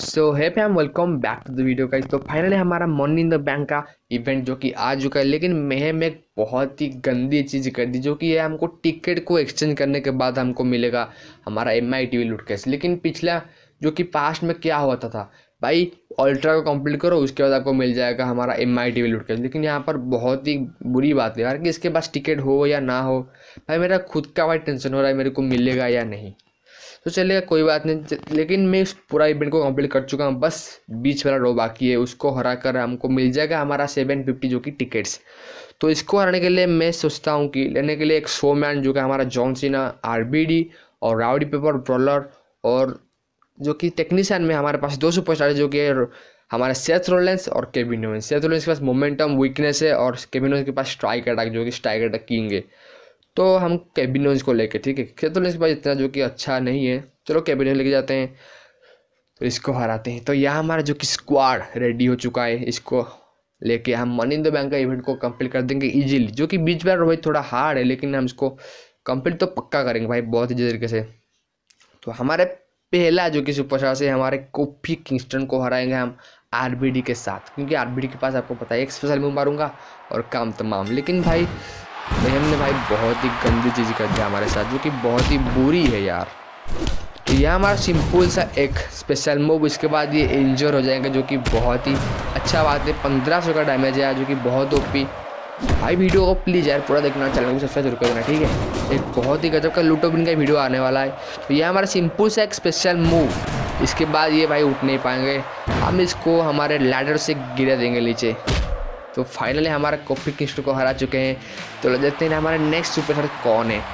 So hey fam, welcome back to the video guys. तो finally हमारा money in the bank का event जो कि आ चुका है, लेकिन मैंने एक बहुत ही गंदी चीज़ कर दी, जो कि है हमको टिकट को एक्सचेंज करने के बाद हमको मिलेगा हमारा MI TV लूट कैश। लेकिन पिछला जो कि पास्ट में क्या हुआ था भाई, अल्ट्रा को कंप्लीट करो उसके बाद आपको मिल जाएगा हमारा MI TV लूट कैश। लेकिन यहाँ पर बहुत ही बुरी बात है यार कि इसके पास टिकट हो या ना हो, भाई मेरा खुद का भाई टेंशन हो रहा है मेरे को मिलेगा या नहीं। तो चलेगा, कोई बात नहीं। लेकिन मैं इस पूरा इवेंट को कंप्लीट कर चुका हूँ, बस बीच वाला रो बाकी है, उसको हरा कर हमको मिल जाएगा हमारा 750 जो कि टिकट्स। तो इसको हराने के लिए मैं सोचता हूँ कि लेने के लिए एक शोमैन जो कि हमारा जॉन सीना, RBD और राउडी पेपर ब्रॉलर, और जो कि टेक्नीशियन में हमारे पास 2 सुपरस्टार है जो कि हमारे सेथ रोलेंस और केविन ओवेंस। सेथ रोलेंस के पास मोमेंटम वीकनेस है और केविन ओवेंस के पास स्ट्राइक अटैक जो कि स्ट्राइक अटैक किंग है। तो हम केविन ओवेंस को लेके, ठीक है, सेथ रोलेंस के पास इतना जो कि अच्छा नहीं है, चलो केविन ओवेंस लेके जाते हैं, तो इसको हराते हैं। तो यहाँ हमारा जो कि स्क्वाड रेडी हो चुका है, इसको लेके हम मनी इन द बैंक का इवेंट को कंप्लीट कर देंगे इजीली। जो कि बीच बार भाई थोड़ा हार्ड है, लेकिन हम इसको कंप्लीट तो पक्का करेंगे भाई बहुत ही तरीके से। तो हमारे पहला जो कि सुपरस्टार से हमारे कोफी किंगस्टन को हराएंगे हम RBD के साथ, क्योंकि RBD के पास आपको पता है एक स्पेशल मूव मारूंगा और काम तमाम। लेकिन भाई हमने भाई बहुत ही गंदी चीज़ कर दिया हमारे साथ, जो कि बहुत ही बुरी है यार। तो यह हमारा सिंपल सा एक स्पेशल मूव, इसके बाद ये इंजर हो जाएंगे, जो कि बहुत ही अच्छा बात है। 1500 का डैमेज है जो कि बहुत ओपी। भाई वीडियो को प्लीज़ यार पूरा देखना, चैनल को सब्सक्राइब जरूर कर देना, ठीक है। एक बहुत ही गजब का लूटोबिन का वीडियो आने वाला है। तो यह हमारा सिंपल सा एक स्पेशल मूव, इसके बाद ये भाई उठ नहीं पाएंगे, हम इसको हमारे लैडर से गिरा देंगे नीचे। तो फाइनली हमारा कोफी किंगस्टन को हरा चुके हैं। तो देखते हैं हमारा नेक्स्ट सुपरस्टार कौन है।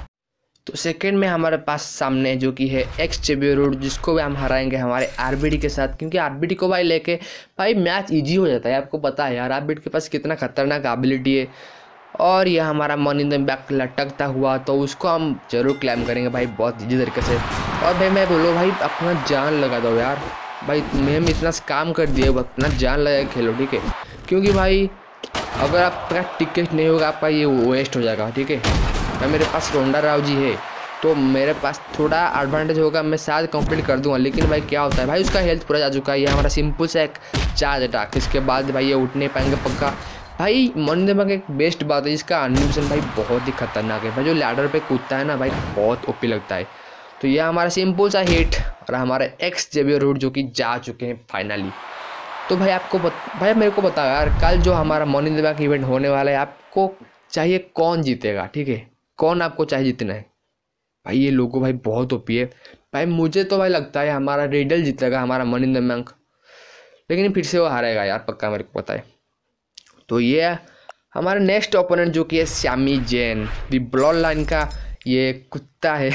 तो सेकंड में हमारे पास सामने जो कि है XJB रूट, जिसको भी हम हराएंगे हमारे RBD के साथ, क्योंकि RBD को भाई लेके भाई मैच इजी हो जाता है। आपको पता है यार RBD के पास कितना खतरनाक एबिलिटी है। और यह हमारा मनी इन द बैंक लटकता हुआ, तो उसको हम जरूर क्लेम करेंगे भाई बहुत ईजी तरीके से। और भाई मैं बोलो भाई अपना जान लगा दो यार, भाई मैम इतना काम कर दिए, अपना जान लगा खेलो, ठीक है। क्योंकि भाई अगर आपका टिकट नहीं होगा आपका ये वेस्ट हो जाएगा, ठीक है। मेरे पास रोंडा राव जी है, तो मेरे पास थोड़ा एडवांटेज होगा, मैं शायद कंप्लीट कर दूंगा। लेकिन भाई क्या होता है भाई, उसका हेल्थ पूरा जा चुका है। ये हमारा सिंपल सा एक चार्ज अटैक, इसके बाद भाई ये उठ नहीं पाएंगे पक्का। भाई मनी इन द बैंक एक बेस्ट बात है, इसका एनिमेशन भाई बहुत ही खतरनाक है भाई। जो लैडर पे कूदता है ना भाई, बहुत ओपी लगता है। तो ये हमारा सिंपल सा हिट और हमारे XJB रूट जो कि जा चुके हैं फाइनली। तो भाई भाई मेरे को बताओ यार, कल जो हमारा money in the bank event होने वाला है, आपको चाहिए कौन जीतेगा, ठीक है, कौन आपको चाहिए जीतना है। भाई ये लोगो भाई बहुत ओपी है भाई। मुझे तो भाई लगता है हमारा रेडल जीतेगा हमारा मनी इन द बैंक, लेकिन फिर से वो हारेगा यार पक्का, मेरे को पता है। तो ये हमारा नेक्स्ट ओपोनेंट जो कि है Sami Zayn, the blood का ये कुत्ता है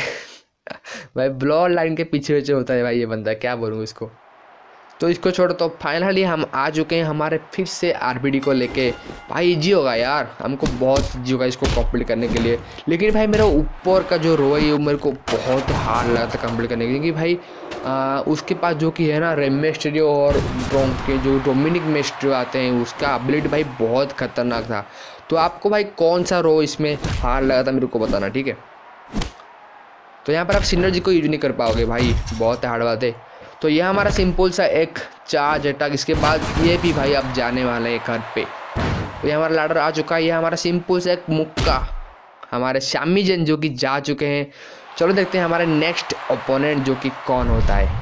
भाई ब्लड लाइन के पीछे पीछे होता है भाई ये बंदा, क्या बोलूँ इसको। तो इसको छोड़ो। तो फाइनली हम आ चुके हैं हमारे फिर से RBD को लेके। भाई इजी होगा यार, हमको बहुत इजी होगा इसको कंप्लीट करने के लिए। लेकिन भाई मेरा ऊपर का जो रो है मेरे को बहुत हार्ड लगा था कंप्लीट करने के लिए, क्योंकि भाई उसके पास जो कि है ना रेम मिस्टीरियो और के जो डोमिनिक मिस्टीरियो आते हैं, उसका एबिलिटी भाई बहुत खतरनाक था। तो आपको भाई कौन सा रो इसमें हार्ड लगा था मेरे को बताना, ठीक है। तो यहाँ पर आप सिनर्जी को यूज नहीं कर पाओगे भाई, बहुत हार्ड बात है। तो यह हमारा सिंपल सा एक चार्ज अटैक, इसके बाद ये भी भाई अब जाने वाले हैं घर पे। तो ये हमारा लैडर आ चुका है। यह हमारा सिंपल सा एक मुक्का हमारे सैमी जेन जो कि जा चुके हैं। चलो देखते हैं हमारे नेक्स्ट ओपोनेंट जो कि कौन होता है।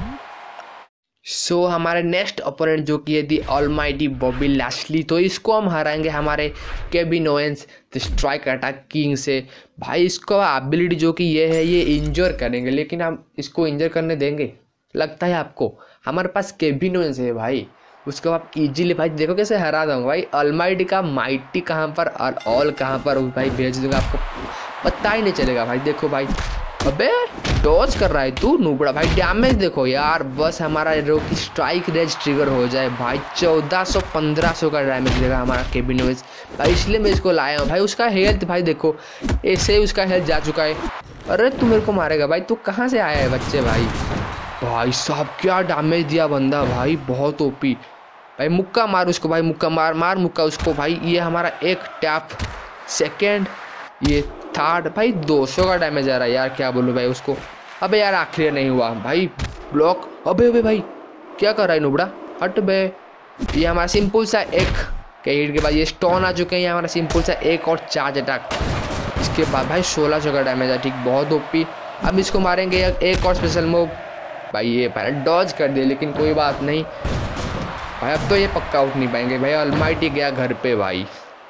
सो हमारे नेक्स्ट ओपोनेंट जो कि है दी ऑलमाइटी बॉबी लैशली, तो इसको हम हराएंगे हमारे Kevin Owens the strike attack king से। भाई इसको एबिलिटी जो कि ये है, ये इंजर करेंगे, लेकिन हम इसको इंजर करने देंगे लगता है आपको। हमारे पास केविन ओवेंस है भाई, उसको आप इजीली भाई देखो कैसे हरा दूंगा भाई। ऑलमाइटी का माइटी कहाँ पर और ऑल कहाँ पर भाई भेज दूंगा, आपको पता ही नहीं चलेगा भाई। देखो भाई, अबे डॉज कर रहा है तू नूबड़ा भाई। डैमेज देखो यार, बस हमारा रो की स्ट्राइक रेंज ट्रिगर हो जाए भाई, 1400-1500 का डैमेज देगा हमारा केविन ओवेंस भाई, इसलिए मैं इसको लाया हूँ भाई। उसका हेल्थ भाई देखो, ऐसे ही उसका हेल्थ जा चुका है। अरे तू मेरे को मारेगा भाई, तू कहाँ से आया है बच्चे भाई। भाई साहब क्या डैमेज दिया बंदा भाई, बहुत ओपी भाई। मुक्का मार उसको भाई, मुक्का मार मुक्का उसको भाई। ये हमारा एक टैप, सेकंड, ये थर्ड भाई, 200 का डैमेज आ रहा है यार, क्या बोलूँ भाई उसको। अबे यार आखिर नहीं हुआ भाई, ब्लॉक। अबे भाई क्या कर रहा है नुबड़ा, हट बे। ये हमारा सिंपल सा एक के हिट के बाद ये स्टोन आ चुके हैं। ये हमारा सिंपल सा एक और चार्ज अटैक। इसके बाद भाई 1600 का डैमेज है, ठीक, बहुत ओपी। अब इसको मारेंगे एक और स्पेशल मूव। भाई ये पहले डॉज कर दिए, लेकिन कोई बात नहीं भाई, अब तो ये पक्का उठ नहीं पाएंगे भाई। ऑलमाइटी गया घर पे भाई,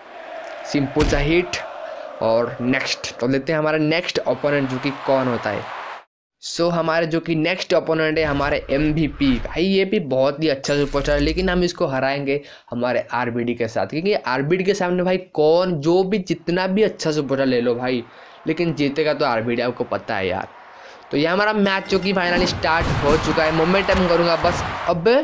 सिंपल सा हिट। और नेक्स्ट तो लेते हैं हमारा नेक्स्ट ओपोनेंट जो कि कौन होता है। सो हमारे जो कि नेक्स्ट ओपोनेंट है हमारे MVP भाई, ये भी बहुत ही अच्छा सुपरस्टार है, लेकिन हम इसको हराएंगे हमारे RBD के साथ, क्योंकि RBD के सामने भाई कौन जो भी जितना भी अच्छा सुपरस्टार ले लो भाई, लेकिन जीतेगा तो RBD, आपको पता है यार। तो ये हमारा मैच जो कि फाइनली स्टार्ट हो चुका है। मोमेंटम करूँगा बस। अबे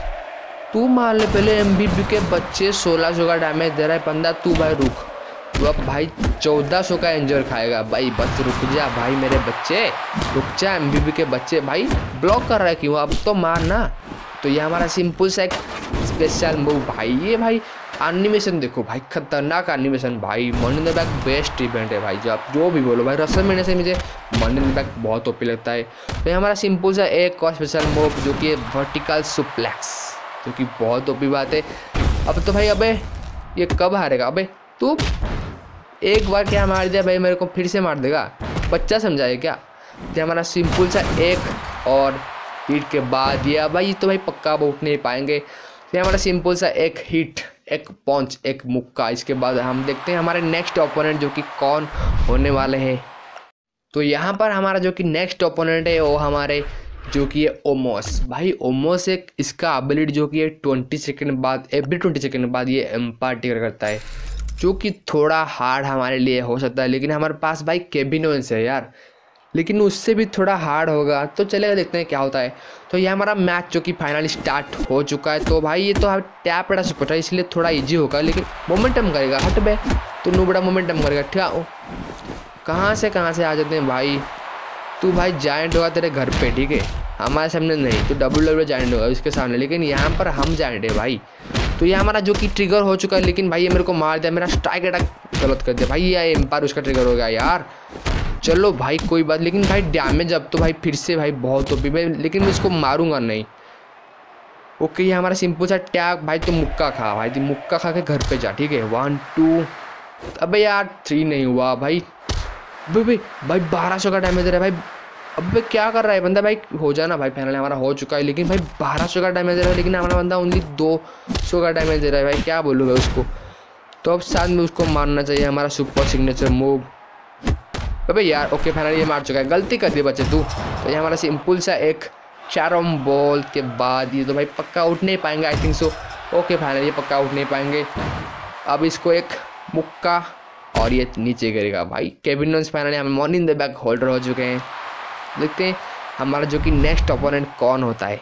तू मार ले पहले MVP के बच्चे, 1600 का डैमेज दे रहा है बंदा। तू भाई रुक, तो अब भाई 1400 का इंजर खाएगा भाई। बस रुक जा भाई मेरे बच्चे, रुक जा MVP के बच्चे। भाई ब्लॉक कर रहा है क्यों, अब तो मार ना। तो ये हमारा सिंपल सा एक स्पेशल मूव भाई। ये भाई एनिमेशन देखो भाई, खतरनाक एनिमेशन भाई। Money in the bank best event है भाई, जो आप जो भी बोलो भाई। रेसलमेनिया से मुझे मनी इन द बैक बहुत ओपी लगता है। तो ये हमारा सिंपल सा एक और स्पेशल मूव जो कि वर्टिकल सुप्लेक्स, जो कि बहुत ओपी बात है। अब तो भाई अबे ये कब हारेगा, अबे तू एक बार क्या मार दिया भाई, मेरे को फिर से मार देगा, बच्चा समझाए क्या। तो हमारा सिंपल सा एक और हिट के बाद ये भाई तो भाई पक्का अब उठ नहीं पाएंगे। तो हमारा सिंपल सा एक हिट, एक पंच, एक मुक्का। इसके बाद हम देखते हैं हमारे नेक्स्ट ओपोनेंट जो कि कौन होने वाले हैं। तो यहाँ पर हमारा जो कि नेक्स्ट ओपोनेंट है वो हमारे जो कि है ओमोस भाई। ओमोस एक इसका एबिलिटी जो कि 20 सेकंड बाद, एवरी 20 सेकंड बाद ये एम्पायर ट्रिगर करता है, जो कि थोड़ा हार्ड हमारे लिए हो सकता है। लेकिन हमारे पास भाई केविन ओवेंस है यार, लेकिन उससे भी थोड़ा हार्ड होगा तो चलेगा, देखते हैं क्या होता है। तो ये हमारा मैच जो कि फाइनली स्टार्ट हो चुका है। तो भाई ये तो टैप बड़ा सुपर है, इसलिए थोड़ा इजी होगा, लेकिन मोमेंटम करेगा। हट बे, तो नो बड़ा मोमेंटम करेगा। ठीक, कहाँ से आ जाते हैं भाई। तू भाई जायंट होगा तेरे घर पे, ठीक है, हमारे सामने नहीं। तो WWE जायंट होगा उसके सामने, लेकिन यहाँ पर हम जायंट है भाई। तो ये हमारा जो कि ट्रिगर हो चुका है, लेकिन भाई ये मेरे को मार दिया, मेरा स्ट्राइक अटैक गलत कर दिया भाई। ये एम्पायर उसका ट्रिगर हो गया यार। चलो भाई कोई बात, लेकिन भाई डैमेज अब तो भाई फिर से भाई बहुत ओपी भाई, लेकिन मैं इसको मारूंगा नहीं। ओके, ये हमारा सिंपल सा टैग भाई। तो मुक्का खा भाई, तो मुक्का खा के घर पे जा, ठीक है। 1 2, अबे यार 3 नहीं हुआ भाई। भाई 1200 का डैमेज दे रहा है भाई। अबे क्या कर रहा है बंदा, भाई हो जाना भाई। फाइनल हमारा हो चुका है, लेकिन भाई 1200 का डैमेज दे रहा है, लेकिन हमारा बंदा ओनली 200 का डैमेज दे रहा है भाई। क्या बोलूँ मैं उसको। तो अब साथ में उसको मारना चाहिए, हमारा सुपर सिग्नेचर मूव। अबे यार ओके, फाइनल ये मार चुका है, गलती कर दी बच्चे तू। तो ये हमारा सिंपल सा एक कैरम बॉल के बाद ये तो भाई पक्का उठ नहीं पाएंगे, I think so. Okay final ये पक्का उठ नहीं पाएंगे। अब इसको एक मुक्का और ये नीचे गिरेगा भाई। केविन ओवेंस फाइनली हमें money in the bank holder हो चुके हैं। देखते हैं हमारा जो कि नेक्स्ट ओपोनेंट कौन होता है।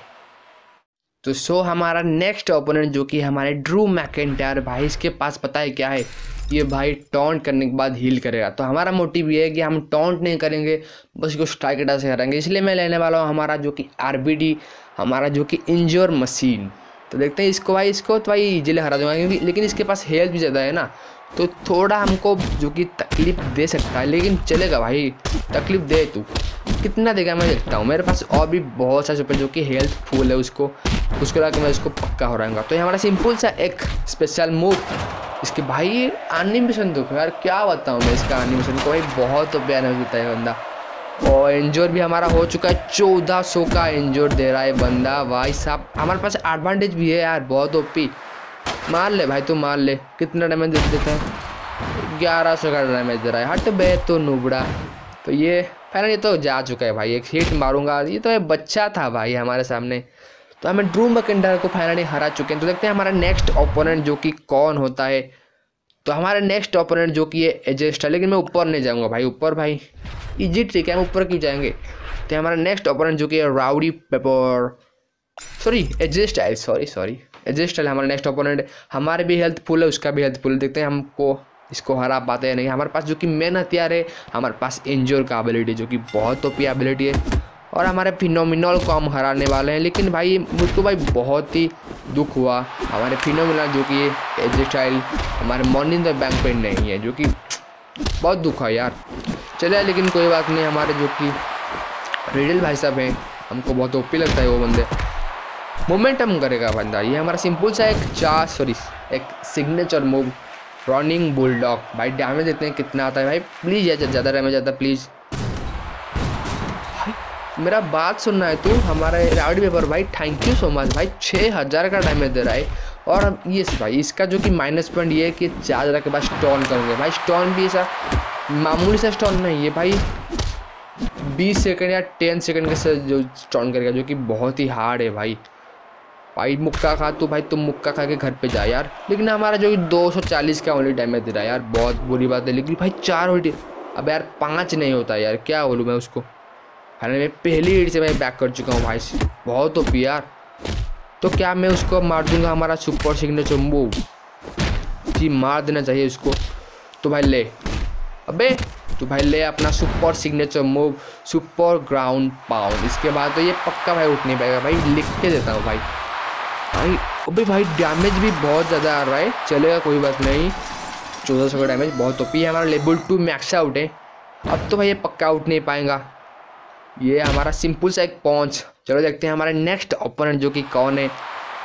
तो सो हमारा नेक्स्ट ओपोनेंट जो कि हमारे ड्रू मैकिंटायर भाई, इसके पास पता है क्या है, ये भाई टॉन्ट करने के बाद हील करेगा। तो हमारा मोटिव ये है कि हम टॉन्ट नहीं करेंगे, बस इसको स्ट्राइक अटैक से हराएंगे। इसलिए मैं लेने वाला हूँ हमारा जो कि RBD, हमारा जो कि इंजोर मशीन। तो देखते हैं इसको भाई, इसको तो भाई इजीली हरा दूंगा, क्योंकि लेकिन इसके पास हेल्थ भी ज़्यादा है ना, तो थोड़ा हमको जो कि तकलीफ दे सकता है, लेकिन चलेगा भाई। तकलीफ दे तू, कितना देगा मैं देखता हूँ। मेरे पास और भी बहुत सारे सुपर जो कि हेल्थ फुल है, उसको लाकर मैं उसको पक्का हराऊंगा। तो ये हमारा सिंपल सा एक स्पेशल मूव। इसके भाई एनिमेशन देखो यार, क्या बताऊँ मैं इसका एनिमेशन को भाई, बहुत प्यार होता है बंदा। और इंजोर भी हमारा हो चुका है, 1400 का इंजोर दे रहा है बंदा भाई साहब। हमारे पास एडवांटेज भी है यार, बहुत ओपी। मार ले भाई, तू मार ले। कितना डैमेज दे देता है, 1100 का डैमेज दे रहा है। हट बे तो नुबड़ा। तो ये फाइनल ये तो जा चुका है भाई, एक हिट मारूंगा। ये तो बच्चा था भाई हमारे सामने। तो हमें ड्रू मैकिंटायर को फाइनली हरा चुके हैं। तो देखते हैं हमारा नेक्स्ट ओपोनेंट जो कि कौन होता है। तो हमारा नेक्स्ट ओपोनेंट जो कि है AJ स्टाइल्स, लेकिन मैं ऊपर नहीं जाऊँगा भाई। ऊपर भाई इजी ट्रिक है, हम ऊपर क्यों जाएंगे। तो हमारा नेक्स्ट ओपोनेंट जो कि है Roddy Piper, sorry AJ Styles, sorry AJ Styles हमारा नेक्स्ट ओपोनेंट। हमारे भी हेल्थ फुल है, उसका भी हेल्थ फुल। देखते हैं हमको इसको हरा पाते हैं नहीं। हमारे पास जो कि मेन हथियार है, हमारे पास इंजोर का एबिलिटी जो कि बहुत ओपी एबिलिटी है, और हमारे फिनोमिनल को हम हराने वाले हैं। लेकिन भाई मुझको भाई बहुत ही दुख हुआ, हमारे फिनोमिनल जो कि AJ स्टाइल हमारे मनी इन द बैंक पे नहीं है, जो कि बहुत दुख है यार। चलिए लेकिन कोई बात नहीं। हमारे जो कि रिडल भाई साहब हैं, हमको बहुत ओपी लगता है वो बंदे। मोमेंटम करेगा बंदा। ये हमारा सिंपल सा एक सिग्नेचर मूव रनिंग बुलडॉग। भाई डैमेज देखते हैं कितना आता है भाई, प्लीज़ यार ज़्यादा डैमेज आता है प्लीज़। मेरा बात सुनना है तू, हमारा राउडी पेपर भाई थैंक यू सो मच भाई, 6000 का डैमेज दे रहा है। और अब ये भाई इसका जो कि माइनस पॉइंट ये है कि 4000 के बाद स्टॉन करेंगे भाई। स्टॉन भी ऐसा मामूली सा स्टॉन नहीं है भाई, 20 सेकंड या 10 सेकंड के साथ जो स्टॉन करेगा, जो कि बहुत ही हार्ड है भाई। भाई मुक्का खा तू भाई, तुम मुक्का खा के घर पे जा यार। लेकिन हमारा जो कि 240 का ओनली डैमेज दे रहा है यार, बहुत बुरी बात है। लेकिन भाई 4 उल्टी, अब यार 5 नहीं होता यार, क्या बोलूँ मैं उसको। फाइनली मैं पहली हिट से मैं बैक कर चुका हूँ भाई, बहुत ओपी यार। तो क्या मैं उसको मार दूंगा हमारा सुपर सिग्नेचर मूव जी, मार देना चाहिए उसको। तो भाई ले, अबे तो भाई ले अपना super signature move super ground pound. इसके बाद तो ये पक्का भाई उठ नहीं पाएगा भाई, लिख के देता हूँ भाई। भाई अबे भाई डैमेज भी बहुत ज़्यादा आ रहा है, चलेगा कोई बात नहीं। 1400 का डैमेज बहुत ओपी है। हमारा लेवल 2 मैक्स आउट है, अब तो भाई ये पक्का उठ नहीं पाएगा। ये हमारा सिंपल सा एक पॉन्च। चलो देखते हैं हमारा नेक्स्ट ओपोनेंट जो कि कौन है।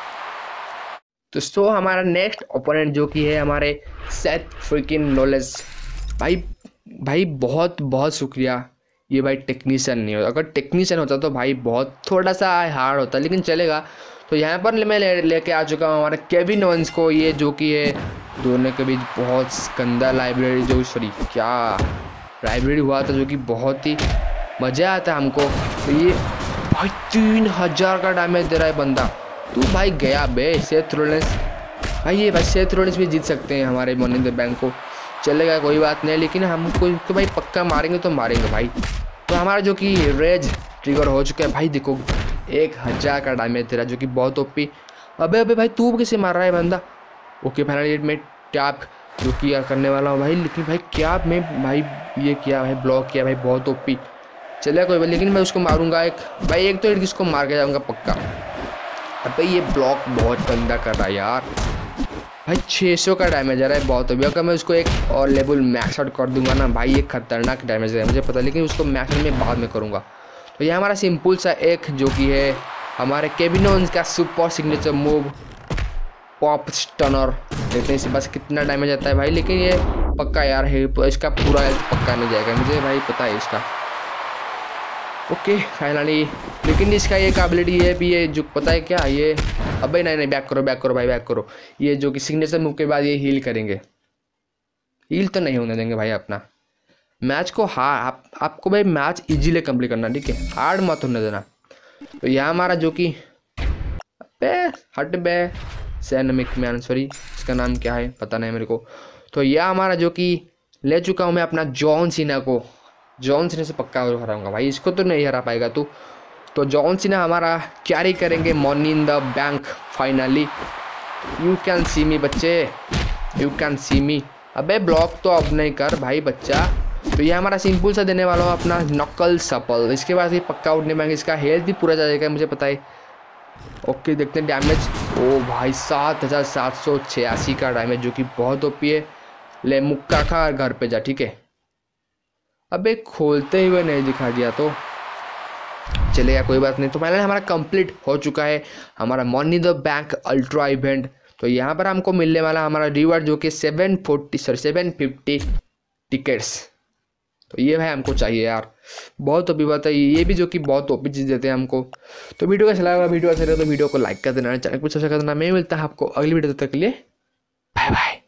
तो हमारा नेक्स्ट ओपोनेंट जो कि है हमारे सेथ फ्रीकिंग नॉलेज। भाई बहुत बहुत शुक्रिया, ये भाई टेक्नीशियन नहीं होता। अगर टेक्नीशियन होता तो भाई बहुत थोड़ा सा हार्ड होता, लेकिन चलेगा। तो यहाँ पर मैं लेके आ चुका हूँ हमारे केविन ओवेंस को, ये जो कि है दोनों के बीच बहुत गंदा लाइब्रेरी जो लाइब्रेरी हुआ था, जो कि बहुत ही मज़ा आता हमको। तो ये भाई 3000 का डैमेज दे रहा है बंदा। तू भाई गया बे सेथ रोलिंस भाई। ये भाई सेथ रोलिंस भी जीत सकते हैं हमारे मनी इन द बैंक को, चलेगा कोई बात नहीं। लेकिन हमको तो भाई पक्का मारेंगे तो मारेंगे भाई। तो हमारा जो कि रेज ट्रिगर हो चुका है भाई, देखो 1000 का डैमेज दे रहा है, जो कि बहुत ओपी। अबे भाई तू कैसे मार रहा है बंदा। ओके फाइनली मैं टैप जो कि करने वाला हूँ भाई। लेकिन भाई क्या मैं भाई ये किया भाई, ब्लॉक किया भाई, बहुत ओपी। चलेगा कोई बात, लेकिन मैं उसको मारूंगा एक तो हिट किसको मार के जाऊंगा पक्का। अबे ये ब्लॉक बहुत गंदा कर रहा है यार भाई, 600 का डैमेज आ रहा है, बहुत अभी। अगर मैं उसको एक और लेवल मैक्स आउट कर दूंगा ना भाई, ये खतरनाक डैमेज है मुझे पता, लेकिन उसको मैक्स आउट मैं बाद में करूँगा। तो ये हमारा सिंपल सा एक जो कि है हमारे केविन ओवेंस का super signature move pop stunner. देखते हैं इसे बस कितना डैमेज आता है भाई। लेकिन ये पक्का यार है, इसका पूरा पक्का नहीं जाएगा, मुझे भाई पता है इसका। ओके फाइनली, लेकिन इसका एक एबिलिटी है भी, ये जो पता है क्या ये। अबे नहीं बैक करो भाई, बैक करो। ये जो कि सिग्नेचर मूव के बाद ये हील करेंगे, हील तो नहीं होने देंगे भाई अपना मैच को। आपको भाई मैच इजीली कंप्लीट करना, ठीक है, हार्ड मत होने देना। तो यहाँ हमारा जो कि हट बे सैनमिक मैन, सॉरी इसका नाम क्या है पता नहीं मेरे को। तो यह हमारा जो कि ले चुका हूँ मैं अपना जॉन सीना को। जॉन सीना से पक्का हराऊंगा भाई, इसको तो नहीं हरा पाएगा तू। तो जॉन सीना हमारा कैरी करेंगे money in the bank finally. You can see me बच्चे, यू कैन सी मी। अबे ब्लॉक तो अब नहीं कर भाई बच्चा। तो ये हमारा सिंपल सा देने वाला हूँ अपना नकल सपल। इसके बाद ये पक्का उठने पाएंगे, इसका हेल्थ भी पूरा जाएगा मुझे पता है। ओके देखते हैं डैमेज। ओ भाई 7786 का डैमेज, जो कि बहुत ओपी है। ले मुक्का खा और घर पे जा, ठीक है। अबे खोलते हुए नहीं दिखा दिया तो चलेगा कोई बात नहीं। तो फाइनली हमारा कंप्लीट हो चुका है हमारा money in the bank ultra event. तो यहाँ पर हमको मिलने वाला हमारा रिवार्ड जो कि 750 टिकट्स। तो ये भाई हमको चाहिए यार, बहुत ओपी बात है ये भी, जो कि बहुत ओपी चीज़ देते हैं हमको। तो वीडियो का चला, वीडियो अच्छा लगा तो वीडियो को लाइक कर देना, चैनल को सब्सक्राइब कर देना। मैं मिलता है आपको अगली वीडियो तक के लिए, बाय बाय।